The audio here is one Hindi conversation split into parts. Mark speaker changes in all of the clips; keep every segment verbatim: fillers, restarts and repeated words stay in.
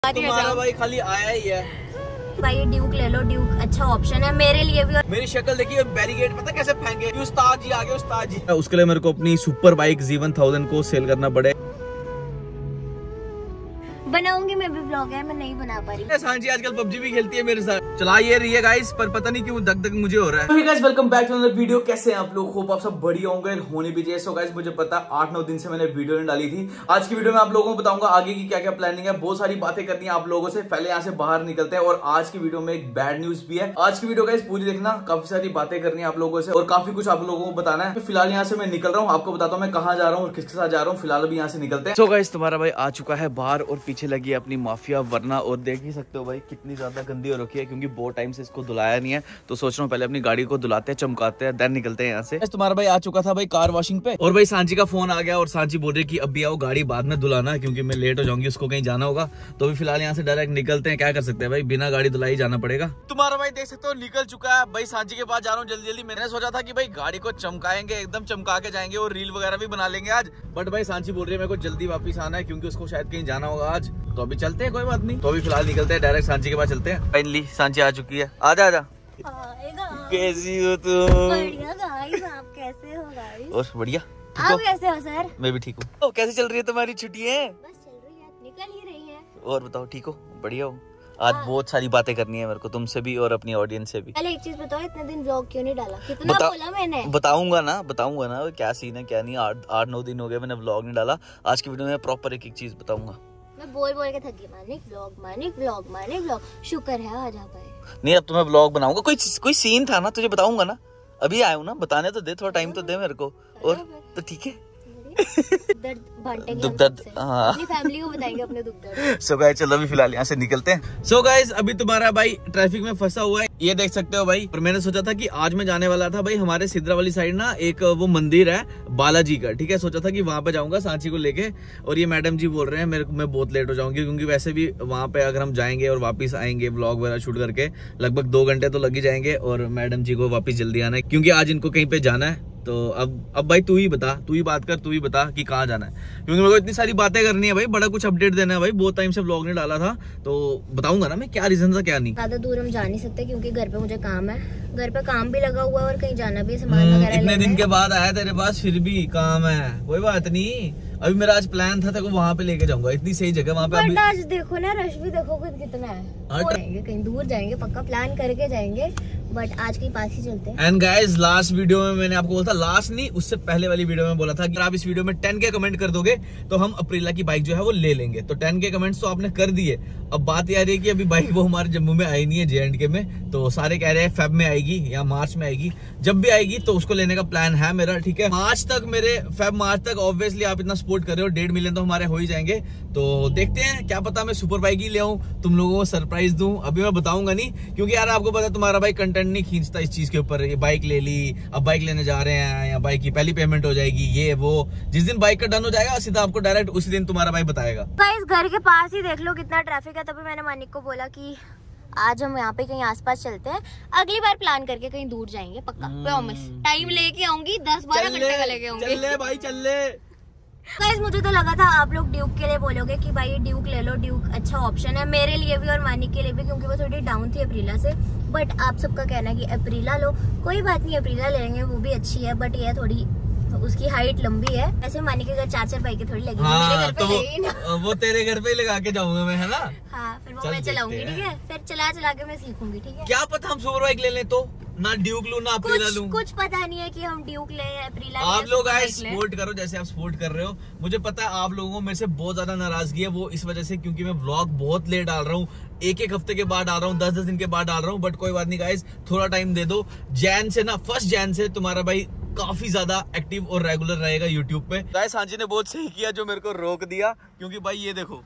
Speaker 1: तुम्हारा भाई खाली आया ही है
Speaker 2: भाई। ड्यूक ले लो, ड्यूक अच्छा ऑप्शन है मेरे लिए भी। और
Speaker 1: मेरी शक्ल देखिए, बैरिकेड पता कैसे फेंके। उस्ताद जी आ गए, उस्ताद जी। उसके लिए मेरे को अपनी super bike G one thousand को सेल करना पड़े।
Speaker 2: बनाऊंगी मैं भी ब्लॉग है, मैं नहीं बना पा रही।
Speaker 1: सांची आजकल पबजी भी खेलती है मेरे साथ, चला ये रही है गाइस, पर पता नहीं क्यों धक धक मुझे हो रहा है। तो guys welcome back to another video. कैसे हैं आप लोग? होप आप सब बढ़िया होंगे, होने भी चाहिए। सो गाइस मुझे पता आठ नौ दिन से मैंने वीडियो नहीं डाली थी। आज की वीडियो में आप लोगों को बताऊंगा आगे की क्या क्या प्लानिंग है। बहुत सारी बातें करनी है आप लोगों से, पहले यहाँ से बाहर निकलते हैं। और आज की वीडियो में एक बैड न्यूज भी है। आज की वीडियो गाइस पूरी देखना, काफी सारी बातें करनी है आप लोगों से और काफी कुछ आप लोगों को बताना है। फिलहाल यहाँ से मैं निकल रहा हूँ, आपको बताता हूँ मैं कहाँ जा रहा हूँ और किसके साथ जा रहा हूँ। फिलहाल अभी यहाँ से निकलते हैं। सो गाइस तुम्हारा भाई आ चुका है बाहर और पीछे लगी है अपनी माफिया वरना। और देख ही सकते हो भाई कितनी ज्यादा गंदी हो रखी है, क्योंकि बहुत टाइम से इसको धुलाया नहीं है। तो सोच रहा हूँ पहले अपनी गाड़ी को धुलाते हैं, चमकाते हैं, देन निकलते हैं यहाँ से। तुम्हारा भाई आ चुका था भाई कार वॉशिंग पे, और भाई सांची का फोन आ गया और सांची बोल रही कि अभी आओ, गाड़ी बाद में धुलाना, क्योंकि मैं लेट हो जाऊंगी, उसको कहीं जाना होगा। तो अभी फिलहाल यहाँ से डायरेक्ट निकलते हैं। क्या कर सकते हैं भाई, बिना गाड़ी धुलाई जाना पड़ेगा। तुम्हारा भाई देख सकते हो निकल चुका है भाई, सांची के पास जा रहा हूँ जल्दी जल्दी। मैंने सोचा था कि भाई गाड़ी को चमकाएंगे, एकदम चमका के जाएंगे और रील वगैरह भी बना लेंगे आज। बट भाई सांची बोल रही है मेरे को जल्दी वापस आना है, क्योंकि उसको शायद कहीं जाना होगा आज। तो अभी चलते हैं, कोई बात नहीं। तो अभी फिलहाल निकलते हैं, डायरेक्ट सांची के पास चलते हैं। फाइनली सांची आ चुकी है। आजा आजा। कैसी हो तुम?
Speaker 2: बढ़िया गाइस, आप कैसे हो गाइस?
Speaker 1: और बढ़िया।
Speaker 2: आप कैसे हो सर?
Speaker 1: मैं भी ठीक हूँ। तो कैसी चल रही है तुम्हारी छुट्टियां?
Speaker 2: बस चल रही है, निकल ही रही है।
Speaker 1: और बताओ ठीक हो? बढ़िया हो? आज
Speaker 2: हाँ।
Speaker 1: बहुत सारी बातें करनी है मेरे को तुमसे भी और अपनी ऑडियंस से भी।
Speaker 2: पहले एक चीज बताओ, इतने दिन व्लॉग क्यों नहीं डाला? कितना
Speaker 1: बता,
Speaker 2: बोला मैंने?
Speaker 1: बताऊंगा ना बताऊंगा ना क्या सीन है क्या नहीं। आठ आठ नौ दिन हो गए मैंने व्लॉग नहीं डाला। आज की वीडियो में प्रॉपर एक एक चीज बताऊंगा।
Speaker 2: मैं बोल बोल के थकी, Manik vlog Manik vlog Manik vlog. शुक्र है आज आ पाए।
Speaker 1: नहीं अब तुम्हें व्लॉग बनाऊंगा। कोई कोई सीन था ना, तुझे बताऊंगा ना। अभी आया हूँ ना, बताने तो दे, थोड़ा टाइम तो दे मेरे को। और तो ठीक है,
Speaker 2: दर्द बांटेंगे,
Speaker 1: दुख दर्द हाँ,
Speaker 2: अपनी फैमिली को बताएंगे अपने दुख दर्द।
Speaker 1: सो गाइस चलो अभी फिलहाल यहाँ से निकलते हैं। सो गाइस अभी तुम्हारा भाई ट्रैफिक में फंसा हुआ है, ये देख सकते हो भाई। और मैंने सोचा था कि आज मैं जाने वाला था भाई हमारे सिद्रा वाली साइड ना, एक वो मंदिर है बालाजी का, ठीक है। सोचा था कि वहां पे जाऊंगा सांची को लेके। और ये मैडम जी बोल रहे हैं मेरे को मैं बहुत लेट हो जाऊंगी, क्योंकि वैसे भी वहां पे अगर हम जाएंगे और वापस आएंगे व्लॉग वगैरह शूट करके लगभग दो घंटे तो लग ही जाएंगे। और मैडम जी को वापस जल्दी आना है, क्योंकि आज इनको कहीं पे जाना है। तो अब अब भाई तू ही बता, तू ही बात कर, तू ही बता कि कहाँ जाना है, क्योंकि मेरे को इतनी सारी बातें करनी है भाई, बड़ा कुछ अपडेट देना है भाई। बहुत टाइम से व्लॉग नहीं डाला था, तो बताऊंगा ना मैं क्या रीजन था क्या नहीं।
Speaker 2: ज्यादा दूर हम जा नहीं सकते, क्योंकि घर पे मुझे काम है, घर पे काम भी लगा हुआ है और कहीं जाना भी, सामान वगैरह।
Speaker 1: इतने दिन के बाद आया तेरे पास, फिर भी काम है, कोई बात नहीं। अभी मेरा आज प्लान था तेरे को वहाँ पे लेके जाऊंगा, इतनी सही जगह वहाँ पे। अभी
Speaker 2: आज देखो ना, रश भी देखो कितना है। जाएंगे कहीं दूर जाएंगे, पक्का प्लान करके जाएंगे, बट आज कहीं पास ही चलते हैं।
Speaker 1: एंड गाइस लास्ट वीडियो में मैंने आपको बोला था, लास्ट नहीं उससे पहले वाली वीडियो में बोला था कि आप इस वीडियो में टेन के कमेंट कर दोगे तो हम अप्रीला की बाइक जो है वो ले लेंगे। तो टेन के कमेंट्स तो आपने कर दिए। अब बात यह आ रही है कि अभी बाइक वो हमारे जम्मू में आई नहीं है, जे एंड के में। तो सारे कह रहे हैं फेब में आएगी या मार्च में आएगी। जब भी आएगी तो उसको लेने का प्लान है मेरा, ठीक है। मार्च तक मेरे फेब मार्च तक ऑब्वियसली आप इतना सपोर्ट कर रहे हो, डेढ़ मिलियन तो हमारे हो ही जाएंगे। तो देखते हैं, क्या पता मैं सुपर बाइक ही ले आऊं, तुम लोगों को सरप्राइज दूं। अभी मैं बताऊंगा नहीं, क्योंकि यार आपको पता तुम्हारा भाई कंटेंट नहीं खींचता इस चीज के ऊपर। ये बाइक ले ली, अब बाइक लेने जा रहे हैं, या बाइक की पहली पेमेंट हो जाएगी, ये वो। जिस दिन बाइक का डन हो जाएगा सीधा आपको डायरेक्ट उसी दिन तुम्हारा भाई बताएगा।
Speaker 2: गाइस घर के पास ही देख लो कितना ट्रैफिक है। तभी मैंने मानिक को बोला कि आज हम यहाँ पे कहीं आसपास चलते हैं, अगली बार प्लान करके कहीं दूर जाएंगे पक्का, प्रॉमिस। टाइम लेके आऊंगी, दस बारह घंटे का लेके आऊंगी।
Speaker 1: चल ले भाई चल ले।
Speaker 2: गाइस मुझे तो लगा था आप लोग ड्यूक के लिए बोलोगे कि भाई ड्यूक ले लो, ड्यूक अच्छा ऑप्शन है मेरे लिए भी और मानिक के लिए भी, क्योंकि वो थोड़ी डाउन थी अप्रीला से। बट आप सबका कहना है कि अप्रीला लो, कोई बात नहीं, अप्रीला ले लेंगे, वो भी अच्छी है। बट ये थोड़ी उसकी हाइट लंबी है। ऐसे मानिक के घर चार चार बाइकें थोड़ी लगी,
Speaker 1: हाँ,
Speaker 2: मेरे घर पे
Speaker 1: तो
Speaker 2: लगी ना।
Speaker 1: वो तेरे घर पे लगा के जाऊंगा मैं, है ना।
Speaker 2: हाँ फिर वो मैं चलाऊंगी, ठीक है। फिर चला चला के मैं सीखूंगी, ठीक है।
Speaker 1: क्या पता हम सुपर बाइक ले लें तो, ना ड्यूक लूं ना अप्रीला लूं।
Speaker 2: कुछ पता नहीं है कि हम ड्यूक ले या अप्रीला।
Speaker 1: आप लोग गाइस सपोर्ट करो जैसे आप सपोर्ट कर रहे हो। मुझे पता है आप लोगों को मेरे से बहुत ज्यादा नाराजगी है, वो इस वजह से क्योंकि मैं व्लॉग बहुत लेट डाल रहा हूँ, एक एक हफ्ते के बाद डाल रहा हूँ, दस दस दिन के बाद डाल रहा हूँ। बट कोई बात नहीं गाइस, थोड़ा टाइम दे दो। जैन से ना, फर्स्ट जैन से तुम्हारा भाई काफी ज्यादा एक्टिव और रेगुलर रहेगा यूट्यूब पे। गाइस सांची ने बहुत सही किया जो मेरे को रोक दिया, क्योंकि भाई ये देखो,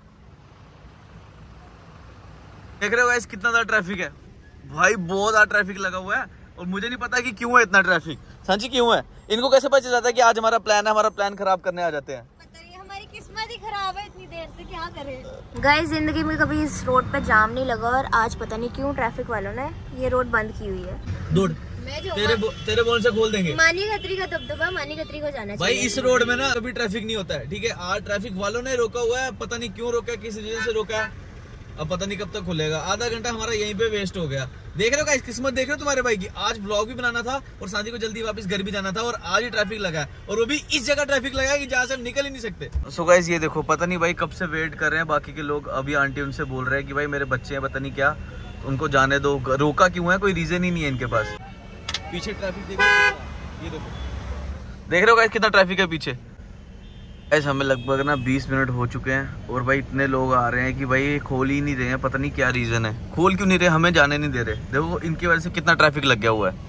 Speaker 1: देख रहे हो गाइस कितना ज्यादा ट्रैफिक है भाई, बहुत ज्यादा ट्रैफिक लगा हुआ है। और मुझे नहीं पता कि क्यों है इतना ट्रैफिक। सांची क्यों है? इनको कैसे पता चल जाता है कि आज हमारा प्लान है, हमारा प्लान खराब करने आ जाते हैं।
Speaker 2: हमारी किस्मत ही खराब है, इतनी देर से क्या करें। गाइस जिंदगी में कभी इस रोड पे जाम नहीं लगा, और आज पता नहीं क्यों ट्रैफिक वालों ने ये रोड बंद की हुई है।
Speaker 1: दूर तेरे बो, तेरे बोल से खोल देंगे।
Speaker 2: मानी खत्री का दबदबा, मानी खत्री को जाना
Speaker 1: भाई। इस रोड में ना कभी ट्रैफिक नहीं होता है, ठीक है। आज ट्रैफिक वालों ने रोका हुआ है, पता नहीं क्यों रोका है, किस रीजन से रोका है। अब पता नहीं कब तक खुलेगा। आधा घंटा हमारा यहीं पे वेस्ट हो गया। देख रहे हो गाइस, किस्मत देख रहे हो तुम्हारे भाई की। आज व्लॉग भी बनाना था और शादी को जल्दी वापस घर भी जाना था और आज ही ट्रैफिक लगा है, और वो भी इस जगह ट्रैफिक लगा है कि जहाँ से हम निकल ही नहीं सकते। सो गाइस ये देखो, पता नहीं भाई कब से वेट कर रहे हैं बाकी के लोग। अभी आंटी उनसे बोल रहे हैं कि भाई मेरे बच्चे हैं, पता नहीं क्या, उनको जाने दो। रोका क्यों है, कोई रीजन ही नहीं है इनके पास। पीछे ट्रैफिक देखो, ये देखो, देख रहे हो गाइस कितना ट्रैफिक है पीछे। ऐसे हमें लगभग ना बीस मिनट हो चुके हैं और भाई इतने लोग आ रहे हैं कि भाई खोल ही नहीं रहे हैं। पता नहीं क्या रीजन है, खोल क्यों नहीं रहे, हमें जाने नहीं दे रहे। देखो इनकी वजह से कितना ट्रैफिक लग गया हुआ है।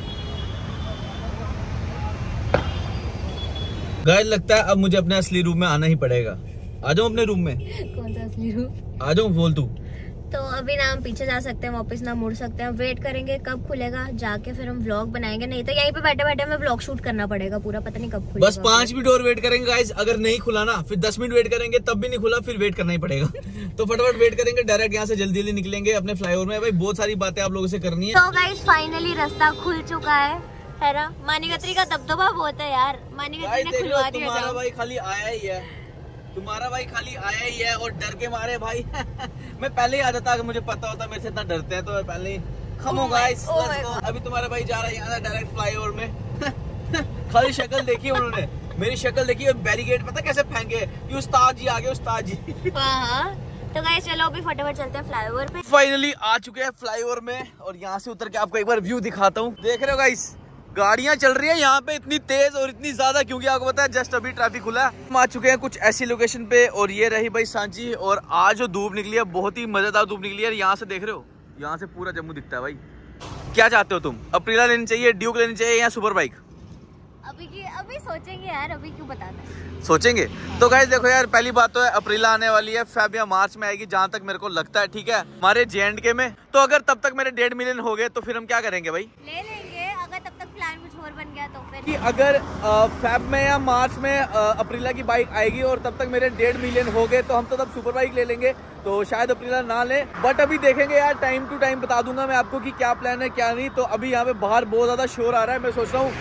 Speaker 1: गाइस लगता है अब मुझे अपने असली रूम में आना ही पड़ेगा। आ जाऊं अपने रूम में।
Speaker 2: कौन सा असली रूम?
Speaker 1: आ जाऊं, बोल तू।
Speaker 2: तो अभी ना हम पीछे जा सकते हैं, वापस ना मुड़ सकते हैं। वेट करेंगे कब खुलेगा, जाके फिर हम व्लॉग बनाएंगे। नहीं तो यहीं पे बैठे बैठे हमें व्लॉग शूट करना पड़ेगा पूरा, पता नहीं कब खुलेगा।
Speaker 1: बस पांच मिनट और वेट करेंगे गाइस। अगर नहीं खुला ना फिर दस मिनट वेट करेंगे, तब भी नहीं खुला फिर वेट करना ही पड़ेगा। तो फटाफट वेट करेंगे, डायरेक्ट यहाँ से जल्दी जल्दी निकलेंगे अपने फ्लाईओवर में। भाई बहुत सारी बातें आप लोगों से करनी है।
Speaker 2: तो गाइस फाइनली रास्ता खुल चुका है, है ना। मानीगत्री का दबदबा बहुत है यार, मानीगत्री ने खुलवा दिया।
Speaker 1: तुम्हारा भाई खाली आया ही है, तुम्हारा भाई खाली आया ही है और डर के मारे भाई मैं पहले ही आ जाता, अगर मुझे पता होता मेरे से इतना डरते हैं तो मैं पहले ही खम हो गाइस। अभी तुम्हारा भाई जा रहा है यहाँ डायरेक्ट फ्लाईओवर में। खाली शक्ल देखी उन्होंने, मेरी शक्ल देखी और बैरिकेड पता कैसे फेंके कि उस्ताद जी आ गए, उस्ताद जी।
Speaker 2: तो गाइस चलो अभी फटाफट चलते हैं फ्लाईओवर पे।
Speaker 1: फाइनली आ चुके हैं फ्लाईओवर में और यहाँ से उतर के आपको एक बार व्यू दिखाता हूँ। देख रहे हो गाइस, गाड़ियां चल रही है यहाँ पे इतनी तेज और इतनी ज्यादा, क्योंकि आपको पता है जस्ट अभी ट्रैफिक खुला है। हम आ चुके हैं कुछ ऐसी लोकेशन पे और ये रही भाई सांची। और आज जो धूप निकली है बहुत ही मजेदार धूप निकली है। यहाँ से देख रहे हो, यहाँ से पूरा जम्मू दिखता है भाई। क्या चाहते हो तुम, अप्रीला लेनी चाहिए, ड्यूक लेनी चाहिए या सुपर बाइक?
Speaker 2: अभी की अभी सोचेंगे यार, अभी क्यों बताना,
Speaker 1: सोचेंगे। तो गाइस देखो यार, पहली बात तो है अप्रीला आने वाली है फेब या मार्च में आएगी जहाँ तक मेरे को लगता है, ठीक है, हमारे जे एंड के में। तो अगर तब तक मेरे डेढ़ मिलियन हो गए तो फिर हम क्या करेंगे भाई,
Speaker 2: ले लेंगे। अगर तब तक प्लान कुछ और बन गया तो फिर
Speaker 1: कि अगर फेब में या मार्च में अप्रीला की बाइक आएगी और तब तक मेरे डेढ़ मिलियन हो गए तो हम तो तब सुपर बाइक ले लेंगे। तो शायद अप्रीला ना ले, बट अभी देखेंगे यार, टाइम टू टाइम बता दूंगा मैं आपको कि क्या प्लान है क्या नहीं। तो अभी यहाँ पे बाहर बहुत ज्यादा शोर आ रहा है। मैं सोच रहा हूँ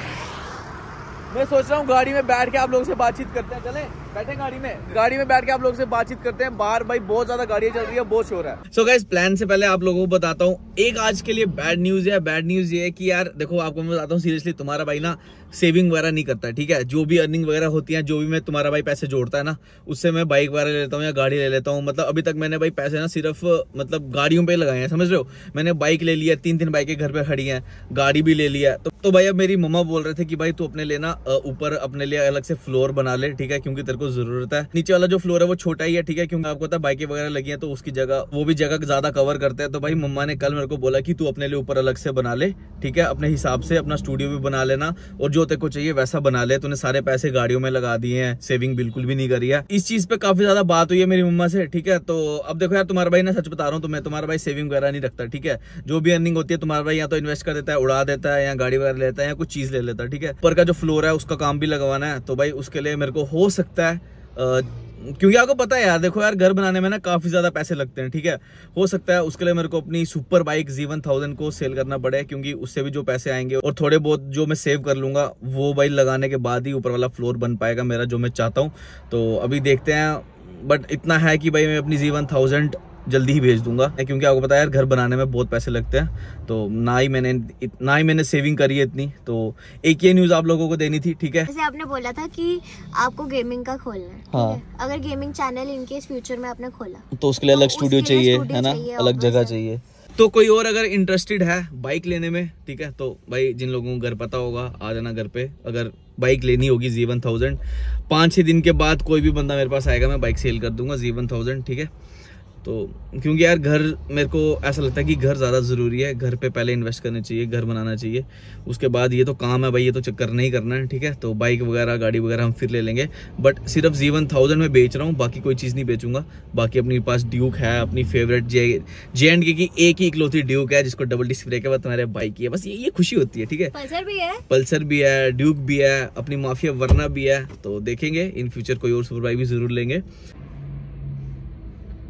Speaker 1: मैं सोच रहा हूँ गाड़ी में बैठ के आप लोगों से बातचीत करते हैं। चलें बैठे गाड़ी में गाड़ी में बैठ के आप लोगों से बातचीत करते हैं। बाहर भाई बहुत ज्यादा गाड़ियां चल रही है, बहुत शोर है। सो गाइस प्लान से पहले आप लोगों को बताता हूँ एक आज के लिए बैड न्यूज है। बैड न्यूज ये है कि यार देखो, आपको मैं बताता हूँ सीरियसली, तुम्हारा भाई ना सेविंग वगैरह नहीं करता है, ठीक है। जो भी अर्निंग वगैरह होती है, जो भी मैं तुम्हारा भाई पैसे जोड़ता है ना, उससे मैं बाइक वगैरह ले लेता हूँ या गाड़ी ले लेता हूँ। मतलब अभी तक मैंने भाई पैसे ना सिर्फ मतलब गाड़ियों पे लगाए हैं, समझ रहे हो। मैंने बाइक ले लिया, तीन तीन बाइकें घर पे खड़ी हैं, गाड़ी भी ले लिया। तो, तो भाई अब मेरी मम्मा बोल रहे थे कि भाई तू अपने लिए ना ऊपर अपने लिए अलग से फ्लोर बना ले, ठीक है, क्योंकि तेरे को जरूरत है। नीचे वाला जो फ्लोर है वो छोटा ही है, ठीक है, क्योंकि आपको पता है बाइकें वगैरह लगी हैं तो उसकी जगह वो भी जगह ज्यादा कवर करते हैं। तो भाई मम्मा ने कल मेरे को बोला कि तू अपने लिए ऊपर अलग से बना ले, ठीक है, अपने हिसाब से अपना स्टूडियो भी बना लेना और जो तेरे को चाहिए वैसा बना ले। तूने सारे पैसे गाड़ियों में लगा दिए हैं, सेविंग बिल्कुल भी नहीं करी है। इस चीज पे काफी ज्यादा बात हुई है मेरी मम्मा से, ठीक है। तो अब देखो यार, तुम्हारा भाई ना सच बता रहा हूँ तुम्हें, तुम्हारा भाई सेविंग वगैरह नहीं रखता, ठीक है। जो भी अर्निंग होती है तुम्हारा भाई या तो इन्वेस्ट कर देता है, उड़ा देता है, या गाड़ी वगैरह लेता है या कुछ चीज ले लेता है, ठीक है। ऊपर का जो फ्लोर है उसका काम भी लगवाना है, तो भाई उसके लिए मेरे को हो सकता है आ, क्योंकि आपको पता है यार, देखो यार घर बनाने में ना काफी ज्यादा पैसे लगते हैं, ठीक है। हो सकता है उसके लिए मेरे को अपनी super bike G one thousand को सेल करना पड़े, क्योंकि उससे भी जो पैसे आएंगे और थोड़े बहुत जो मैं सेव कर लूंगा वो बाइक लगाने के बाद ही ऊपर वाला फ्लोर बन पाएगा मेरा, जो मैं चाहता हूँ। तो अभी देखते हैं, बट इतना है कि भाई मैं अपनी जी वन थाउजेंड जल्दी ही भेज दूंगा, क्योंकि आपको पता है यार घर बनाने में बहुत पैसे लगते हैं। तो ना ही मैंने ना ही मैंने सेविंग करी है इतनी। तो एक ये न्यूज आप लोगों को देनी थी, ठीक है।
Speaker 2: जैसे आपने बोला था कि आपको गेमिंग का खोलना है, हाँ। है? अगर गेमिंग चैनल इनकेस फ्यूचर में आपने खोला
Speaker 1: तो उसके लिए अलग स्टूडियो चाहिए, है ना, अलग जगह चाहिए। तो कोई और अगर इंटरेस्टेड है बाइक लेने में, ठीक है, तो भाई जिन लोगों को घर पता होगा आ जाना घर पे। अगर बाइक लेनी होगी जी वन थाउजेंड, पाँच छः दिन के बाद कोई भी बंदा मेरे पास आएगा, मैं बाइक सेल कर दूंगा जी वन थाउजेंड, ठीक है। तो क्योंकि यार घर, मेरे को ऐसा लगता है कि घर ज़्यादा ज़रूरी है, घर पे पहले इन्वेस्ट करना चाहिए, घर बनाना चाहिए, उसके बाद ये तो काम है भाई, ये तो करना ही करना है, ठीक है। तो बाइक वगैरह गाड़ी वगैरह हम फिर ले लेंगे, बट सिर्फ जी वन थाउजेंड में बेच रहा हूँ, बाकी कोई चीज़ नहीं बेचूंगा। बाकी अपने पास ड्यूक है, अपनी फेवरेट जे जे एंड के की एक ही इकलौती ड्यूक है जिसको डबल डिस्क ब्रेक है, तुम्हारे बाइक की है, बस ये ये खुशी होती है, ठीक है।
Speaker 2: पल्सर भी है,
Speaker 1: पल्सर भी है, ड्यूक भी है, अपनी माफिया वरना भी है। तो देखेंगे इन फ्यूचर कोई और सुपर बाइक भी जरूर लेंगे।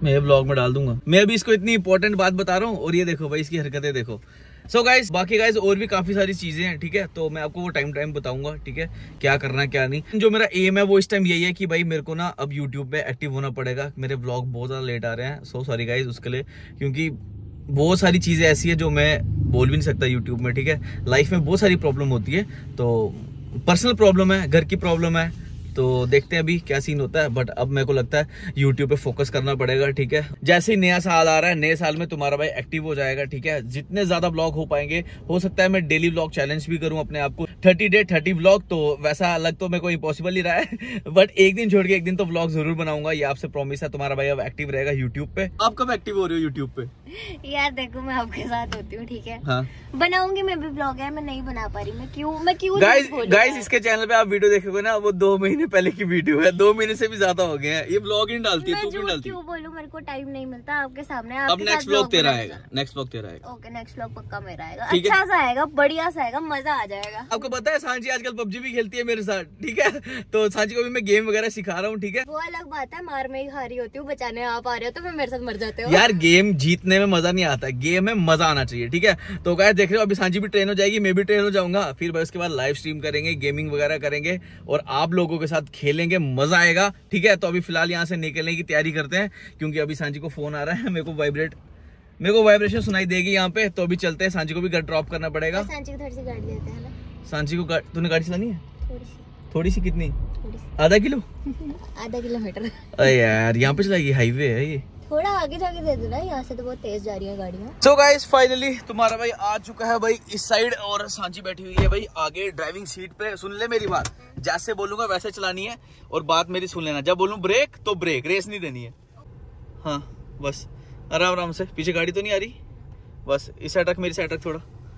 Speaker 1: मैं ये ब्लॉग में डाल दूंगा। मैं अभी इसको इतनी इंपॉर्टेंट बात बता रहा हूँ और ये देखो भाई इसकी हरकतें देखो। सो so गाइस, बाकी गाइस और भी काफी सारी चीजें हैं, ठीक है, तो मैं आपको वो टाइम टाइम बताऊंगा, ठीक है, क्या करना है क्या नहीं। जो मेरा एम है वो इस टाइम यही है कि भाई मेरे को ना अब यूट्यूब पे एक्टिव होना पड़ेगा। मेरे व्लॉग बहुत ज्यादा लेट आ रहे हैं, सो सॉरी गाइस उसके लिए, क्योंकि बहुत सारी चीजें ऐसी है जो मैं बोल भी नहीं सकता यूट्यूब में, ठीक है। लाइफ में बहुत सारी प्रॉब्लम होती है, तो पर्सनल प्रॉब्लम है, घर की प्रॉब्लम है, तो देखते हैं अभी क्या सीन होता है। बट अब मेरे को लगता है यूट्यूब पे फोकस करना पड़ेगा, ठीक है। जैसे ही नया साल आ रहा है, नए साल में तुम्हारा भाई एक्टिव हो जाएगा, ठीक है। जितने ज्यादा ब्लॉग हो पाएंगे, हो सकता है मैं डेली ब्लॉग चैलेंज भी करूं अपने आप को, थर्टी डे थर्टी ब्लॉग, तो वैसा अलग तो मेरे को इम्पॉसिबल ही रहा है बट एक दिन छोड़ के एक दिन तो ब्लॉग जरूर बनाऊंगा, ये आपसे प्रॉमिस है। तुम्हारा भाई अब एक्टिव रहेगा यूट्यूब पे। आप कब एक्टिव हो रहे हो यूट्यूब पे?
Speaker 2: यार देखो, मैं आपके साथ होती हूँ, ठीक है,
Speaker 1: हाँ।
Speaker 2: बनाऊंगी मैं भी ब्लॉग, है मैं नहीं बना पा रही, मैं क्यों मैं क्यों
Speaker 1: गाइस गाइस इसके चैनल पे आप वीडियो देखोगे ना, वो दो महीने पहले की वीडियो है, दो महीने से भी ज्यादा हो गए हैं। ये ब्लॉग ही डालती है, तू क्यों डालती है?
Speaker 2: क्यों बोलूं, मेरे को टाइम नहीं मिलता आपके सामने।
Speaker 1: अब नेक्स्ट ब्लॉग तेरा आएगा, नेक्स्ट ब्लॉग तेरा आएगा।
Speaker 2: ओके, नेक्स्ट ब्लॉग पक्का मेरा आएगा, अच्छा सा आएगा, बढ़िया सा आएगा, मजा आ जाएगा।
Speaker 1: आपको पता है सांची आजकल पबजी भी खेलती है मेरे साथ, ठीक है, तो सांची को भी मैं गेम वगैरह सिखा रहा हूँ, ठीक है।
Speaker 2: वो अलग बात है, मार में ही हारी होती हूँ, बचाने आप आ रहे हो तो फिर मेरे साथ मर जाते हो।
Speaker 1: यार गेम जीतने में मजा नहीं आता, गेम में मजा आना चाहिए, ठीक है। तो गाइस देख रहे हो, अभी सांची भी ट्रेन हो जाएगी, मैं भी ट्रेन हो जाऊंगा, फिर भाई उसके बाद लाइव स्ट्रीम करेंगे, गेमिंग वगैरह करेंगे और आप लोगों के साथ खेलेंगे, मजा आएगा, ठीक है। तो अभी फिलहाल यहाँ से निकलने की तैयारी करते हैं, क्योंकि अभी सांची को फोन आ रहा है, मेरे को वाइब्रेट मेरे को वाइब्रेशन सुनाई देगी यहाँ पे, तो अभी चलते हैं। सांची को भी घर ड्रॉप करना पड़ेगा।
Speaker 2: सांची को थोड़ी सी गाड़ी देते हैं ना।
Speaker 1: सांची को तूने गाड़ी चलानी है?
Speaker 2: थोड़ी सी।
Speaker 1: थोड़ी सी कितनी?
Speaker 2: थोड़ी सी।
Speaker 1: आधा किलो?
Speaker 2: आधा किलोमीटर।
Speaker 1: अरे यार यहाँ पे चलाएगी, हाईवे है ये।
Speaker 2: थोड़ा आगे जाके दे दो ना, यहाँ से तो बहुत तेज जा रही है गाड़ियाँ।
Speaker 1: सो गाइस फाइनली तुम्हारा भाई आ चुका है भाई इस साइड, और सांची बैठी हुई है भाई आगे ड्राइविंग सीट पे। सुन ले मेरी बात, जैसे बोलूंगा वैसे चलानी है, और बात मेरी सुन लेना, जब बोलूं ब्रेक तो ब्रेक, रेस नहीं देनी है। हाँ बस आराम आराम से, पीछे गाड़ी तो नहीं आ रही, बस इस साइड रख, मेरी साइड रख थोड़ा,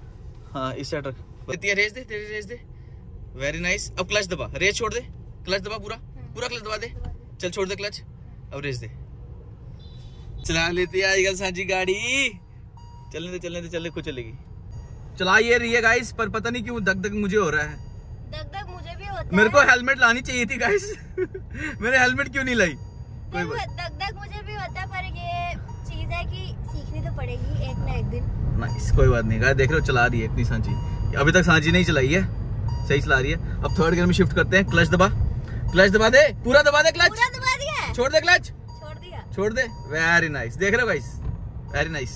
Speaker 1: हाँ इस साइड रख, रेस दे, तेरी रेस दे, वेरी नाइस। अब क्लच दबा, रेस छोड़ दे, क्लच दबा, पूरा पूरा क्लच दबा दे, चल छोड़ दे क्लच, अब रेस दे। चला लेती है आजकल सांची गाड़ी, चलने दे चलने दे, चलने खुद चलेगी। चला ये रही है गाइस, पर पता नहीं क्यों दग दग मुझे हो रहा है।
Speaker 2: दग दग मुझे भी होता
Speaker 1: मेरे
Speaker 2: है।
Speaker 1: को हेलमेट लानी चाहिए थी गाइस मैंने हेलमेट क्यों नहीं लाई? कोई बात,
Speaker 2: दग दग मुझे भी होता है, पर ये चीज है कि सीखनी तो पड़ेगी एक ना एक दिन।
Speaker 1: नाइस, कोई बात नहीं गाइस, देख रहे हो चला रही है इतनी सांची, अभी तक सांची नहीं चलाई है, सही चला रही है। अब थर्ड गियर में शिफ्ट करते हैं, क्लच दबा, क्लच दबा दे, पूरा दबा दे क्लच,
Speaker 2: पूरा दबा दिया,
Speaker 1: छोड़ दे क्लच,
Speaker 2: छोड़ दिया,
Speaker 1: छोड़ दे, वेरी नाइस। देख रहे हो गाइस, वेरी नाइस।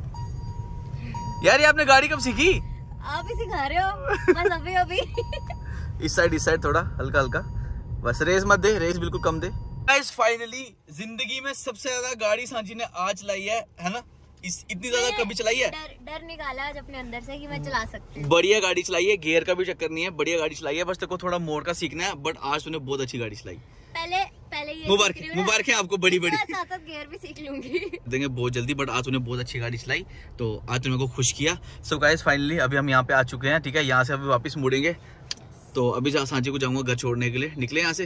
Speaker 1: यार ये आपने गाड़ी कब सीखी?
Speaker 2: आप ही सिखा रहे हो, बस अभी अभी
Speaker 1: इस साइड इस साइड थोड़ा हल्का हल्का, बस रेस मत दे, रेस बिल्कुल कम दे। गाइस फाइनली जिंदगी में सबसे ज्यादा गाड़ी सांची ने आज चलाई है, है ना, इस इतनी ज्यादा कभी चलाई है।
Speaker 2: डर डर निकाला आज अपने अंदर से कि मैं चला सकती हूँ।
Speaker 1: बढ़िया गाड़ी चलाई है, गियर का भी चक्कर नहीं है, बढ़िया गाड़ी चलाई है, बस तेरे को थोड़ा मोड़ का सीखना है, बट आज तूने बहुत अच्छी गाड़ी चलाई।
Speaker 2: पहले पहले ये
Speaker 1: मुबारक मुबारक है आपको, बड़ी बड़ी
Speaker 2: साथ साथ गियर भी सीख लूंगी
Speaker 1: देंगे बहुत जल्दी, बट आज तूने बहुत अच्छी गाड़ी चलाई, तो आज तूने को खुश किया। सो गाइस फाइनली अभी हम यहाँ पे आ चुके हैं, ठीक है, यहाँ से अभी वापस मुड़ेंगे, तो अभी सांची को जाऊंगा घर छोड़ने के लिए, निकले यहाँ से।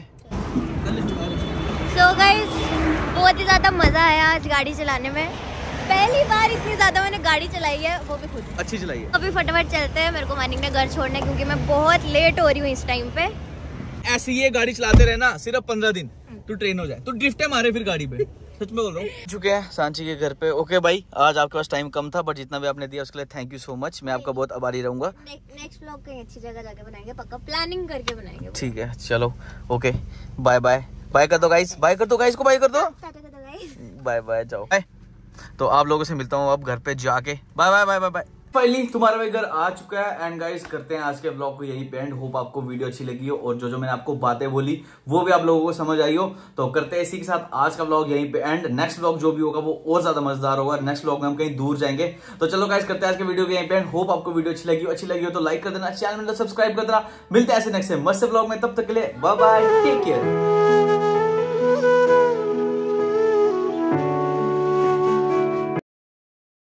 Speaker 2: सो गाइस बहुत ही ज्यादा मजा आया आज गाड़ी चलाने में, पहली बार इतनी ज्यादा मैंने गाड़ी चलाई है, वो भी खुद
Speaker 1: अच्छी चलाई है।
Speaker 2: अभी फटाफट चलते हैं, मेरे को मानिक ने घर छोड़ने, क्योंकि मैं बहुत लेट हो रही हूँ इस टाइम पे।
Speaker 1: ऐसे ये गाड़ी चलाते रहना सिर्फ पंद्रह दिन, तू ट्रेन हो जाए, तू ड्रिफ्टे मारे फिर गाड़ी पे, सच में बोल रहा हूँ। चुके हैं सांची के घर पे। ओके भाई, आज आपके पास टाइम कम था, बट जितना भी आपने दिया उसके लिए थैंक यू सो मच, मैं आपका बहुत आभारी रहूंगा।
Speaker 2: नेक्स्ट व्लॉग कहीं अच्छी जगह जाके बनाएंगे, पक्का प्लानिंग करके बनाएंगे।
Speaker 1: ठीक है चलो, ओके बाय बाय, बाय कर दो गाइस, बाय कर दो गाइस को, बाय कर दो, बाय बाय, जाओ। तो आप लोगों से मिलता हूँ अब घर पे जाके, bye bye bye bye bye. Finally तुम्हारा भाई घर आ चुका है, एंड गाइस करते हैं आज के ब्लॉग को यहीं पे एंड। होप आपको वीडियो अच्छी लगी हो, और जो जो मैंने आपको बातें बोली वो भी आप लोगों को समझ आई हो, तो करते हैं इसी के साथ आज का ब्लॉग यहीं पे एंड। नेक्स्ट ब्लॉग जो भी होगा वो और ज्यादा मजेदार होगा, नेक्स्ट ब्लॉग में हम कहीं दूर जाएंगे। तो चलो गाइस करते हैं आज के वीडियो को यहीं पे एंड। होप आपको वीडियो अच्छी लगी हो, अच्छी लगी हो तो लाइक कर देना, चैनल में सब्सक्राइब कर देना। मिलते हैं ऐसे नेक्स्ट मस्त ब्लॉग में, तब तक के लिए बाय बाय, टेक केयर।